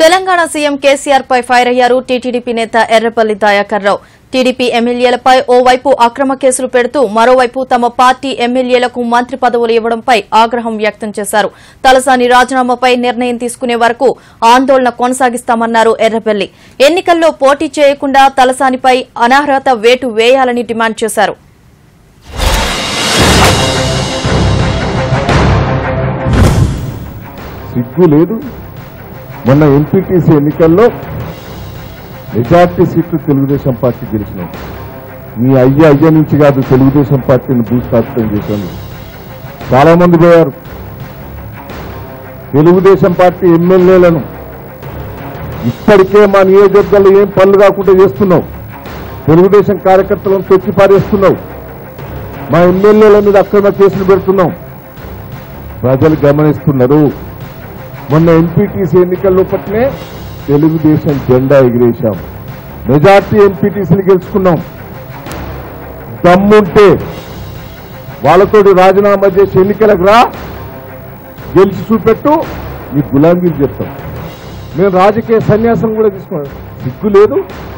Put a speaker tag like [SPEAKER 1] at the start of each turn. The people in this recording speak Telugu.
[SPEAKER 1] తెలంగాణ సీఎం కేసీఆర్ పై ఫైర్ అయ్యారు టీటీడీపీ నేత ఎర్రపల్లి దయాకర్ రావు. టీడీపీ ఎమ్మెల్యేలపై ఓవైపు అక్రమ కేసులు పెడుతూ మరోవైపు తమ పార్టీ ఎమ్మెల్యేలకు మంత్రి పదవులు ఇవ్వడంపై ఆగ్రహం వ్యక్తం చేశారు. తలసాని రాజీనామాపై నిర్ణయం తీసుకునే వరకు ఆందోళన కొనసాగిస్తామన్నారు ఎర్రపల్లి. ఎన్నికల్లో పోటీ చేయకుండా తలసానిపై అనర్హత వేటు వేయాలని డిమాండ్ చేశారు.
[SPEAKER 2] మొన్న ఎంపీటీసీ ఎన్నికల్లో మెజార్టీ సీట్లు తెలుగుదేశం పార్టీ గెలిచినాం. మీ అయ్య నుంచి కాదు, తెలుగుదేశం పార్టీని భూస్థాపితం చేశాను. చాలా మంది పోయారు. తెలుగుదేశం పార్టీ ఎమ్మెల్యేలను ఇప్పటికే మా నియోజకవర్గాల్లో ఏం పనులు కాకుండా చేస్తున్నావు. తెలుగుదేశం కార్యకర్తలను తొక్కి పారేస్తున్నావు. మా ఎమ్మెల్యేల మీద అక్రమ కేసులు పెడుతున్నాం. ప్రజలు గమనిస్తున్నారు. మొన్న ఎంపీటీసీ ఎన్నికల్లో పట్లనే తెలుగుదేశం జెండా ఎగిరేశాం. మెజార్టీ ఎంపీటీసీలు గెలుచుకున్నాం. దమ్ముంటే వాళ్ళతోటి రాజీనామా చేసి ఎన్నికలకు రా, గెలిచి చూపెట్టు, నీ గులాంగీలు చెప్తాం. మేము రాజకీయ సన్యాసం కూడా తీసుకున్నాం. సిగ్గు లేదు.